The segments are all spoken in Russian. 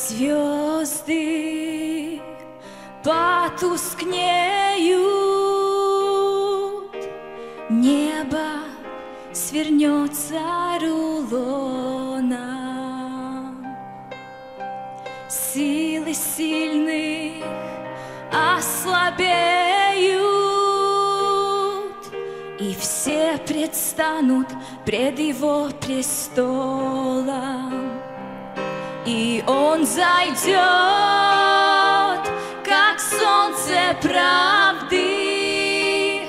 Звезды потускнеют, небо свернется рулоном, силы сильных ослабеют, и все предстанут пред Его престолом. И Он зайдет, как солнце правды,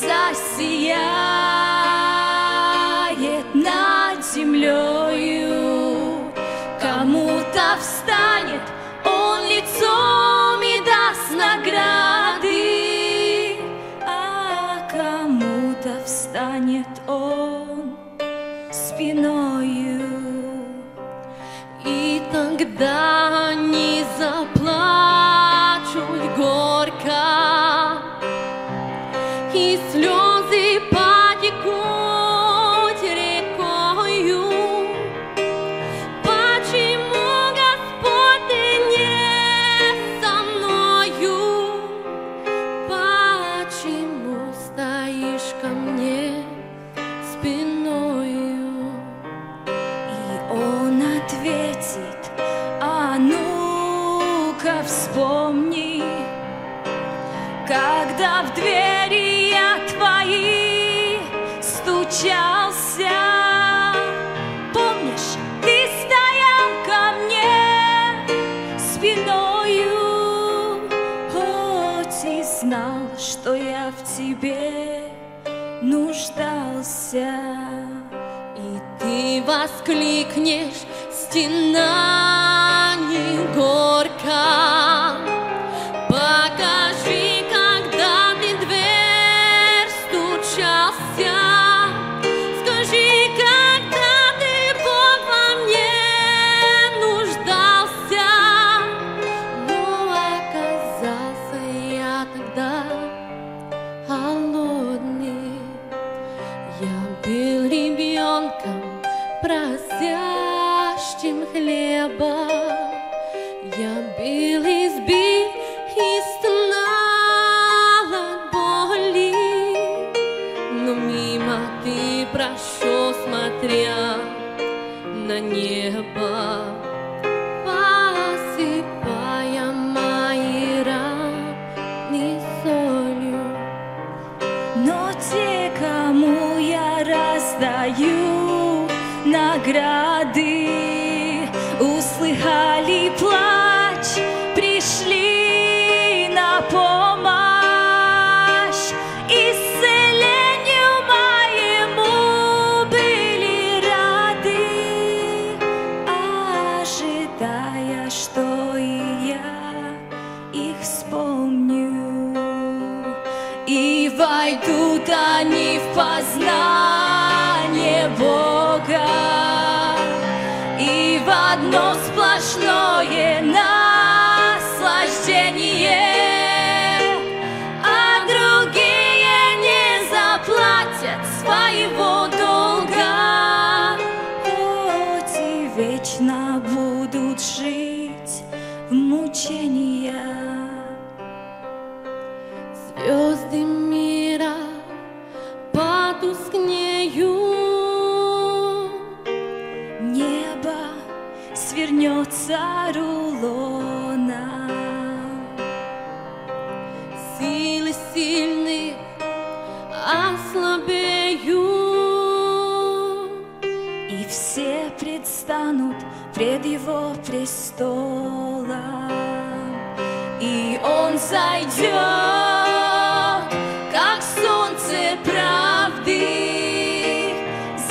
засияет над землею. Кому-то встанет Он лицом и даст награды, а кому-то встанет Он спиною. И тогда они заплачут горько, и слезы потекут рекою. Почему, Господь, Ты не со мною? Почему стоишь ко мне спиною? Он ответит: а ну-ка вспомни, когда в двери я твои стучался. Помнишь, ты стоял ко мне спиною, хоть и знал, что я в тебе нуждался. И ты воскликнешь: стена не горько. Покажи, когда ты в дверь стучался. Скажи, когда ты, Бог, во мне нуждался. Но оказался я тогда холодный. Я был ребенком, просящим хлеба. Я был избит и стонал от боли, но мимо ты прошел, смотря на небо, посыпая мои раны солью. Но те, кому я раздаю награды, услыхали плач, пришли на помощь. Исцелению моему были рады, ожидая, что и я их вспомню. И войдут они в познание Бога, и в одно сплошное наслаждение, а другие не заплатят своего долга, хоть и вечно будут жить в мучениях. Звезды мира потускнеют, Небо свернется рулоном, силы сильных ослабеют, и все предстанут пред Его престолом. И Он зайдет, как солнце правды,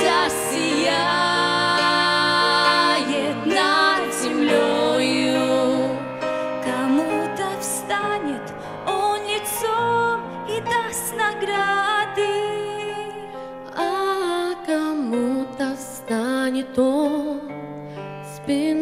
засияет над землею. Кому-то встанет Он лицом и даст награды, а кому-то встанет Он спиной.